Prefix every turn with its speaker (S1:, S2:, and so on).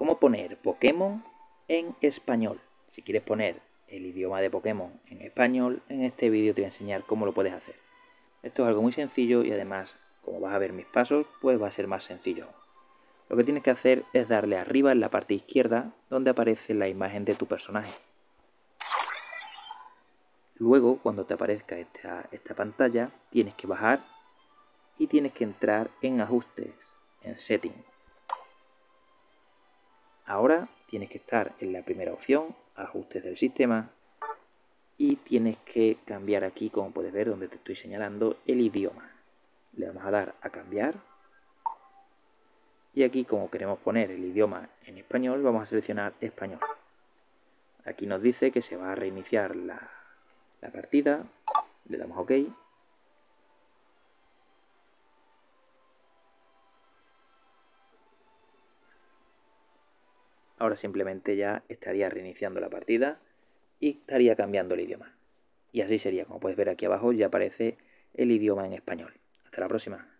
S1: ¿Cómo poner Pokémon en español? Si quieres poner el idioma de Pokémon en español, en este vídeo te voy a enseñar cómo lo puedes hacer. Esto es algo muy sencillo y además, como vas a ver mis pasos, pues va a ser más sencillo. Lo que tienes que hacer es darle arriba en la parte izquierda donde aparece la imagen de tu personaje. Luego, cuando te aparezca esta pantalla, tienes que bajar y tienes que entrar en ajustes, en setting. Ahora tienes que estar en la primera opción, ajustes del sistema, y tienes que cambiar aquí, como puedes ver, donde te estoy señalando, el idioma. Le vamos a dar a cambiar. Y aquí, como queremos poner el idioma en español, vamos a seleccionar español. Aquí nos dice que se va a reiniciar la partida. Le damos OK. Ahora simplemente ya estaría reiniciando la partida y estaría cambiando el idioma. Y así sería, como puedes ver aquí abajo, ya aparece el idioma en español. Hasta la próxima.